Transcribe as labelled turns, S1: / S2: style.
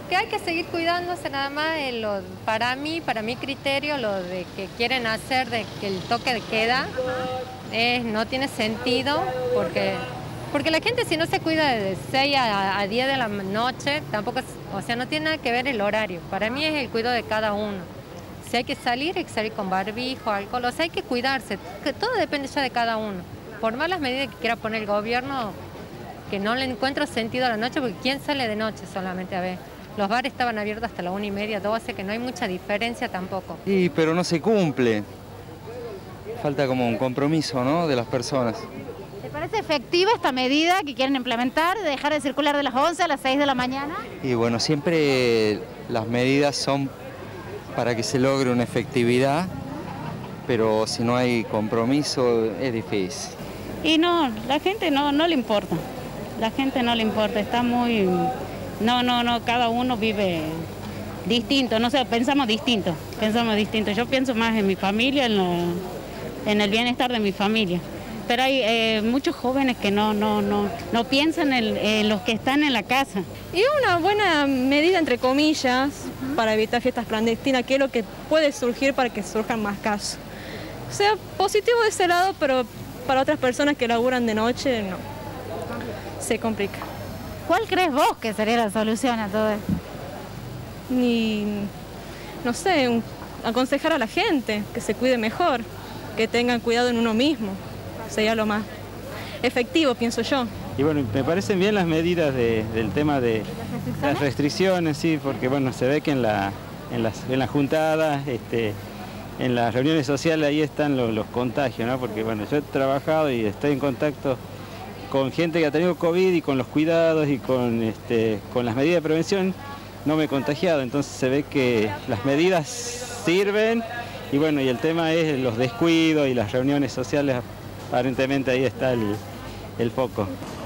S1: que hay que seguir cuidándose nada más, para mi criterio, lo de que quieren hacer de que el toque de queda no tiene sentido, porque la gente si no se cuida de 6 a 10 de la noche, tampoco, o sea, no tiene nada que ver el horario. Para mí es el cuidado de cada uno. Si hay que salir con barbijo, alcohol, o sea, hay que cuidarse, que todo depende ya de cada uno. Por más las medidas que quiera poner el gobierno, que no le encuentro sentido a la noche, porque ¿quién sale de noche solamente a ver? Los bares estaban abiertos hasta las 1:30, 12, que no hay mucha diferencia tampoco.
S2: Pero no se cumple. Falta como un compromiso, ¿no?, de las personas.
S3: ¿Te parece efectiva esta medida que quieren implementar, de dejar de circular de las 11 a las 6 de la mañana?
S2: Y bueno, siempre las medidas son para que se logre una efectividad, pero si no hay compromiso es difícil.
S4: Y no, la gente no le importa. La gente no le importa, está muy... No, cada uno vive distinto, no sé, pensamos distinto. Yo pienso más en mi familia, en el bienestar de mi familia. Pero hay muchos jóvenes que no piensan en los que están en la casa.
S5: Y una buena medida, entre comillas, para evitar fiestas clandestinas, que es lo que puede surgir para que surjan más casos. O sea, positivo de ese lado, pero para otras personas que laburan de noche, no. Se complica.
S3: ¿Cuál crees vos que sería la solución a todo esto?
S5: No sé, aconsejar a la gente que se cuide mejor, que tengan cuidado en uno mismo. Sería lo más efectivo, pienso yo.
S6: Y bueno, me parecen bien las medidas del tema de las restricciones, sí, porque bueno, se ve que en las juntadas, en las reuniones sociales ahí están los contagios, ¿no? Porque bueno, yo he trabajado y estoy en contacto con gente que ha tenido COVID y con los cuidados y con las medidas de prevención no me he contagiado, entonces se ve que las medidas sirven y bueno, y el tema es los descuidos y las reuniones sociales. Aparentemente ahí está el foco.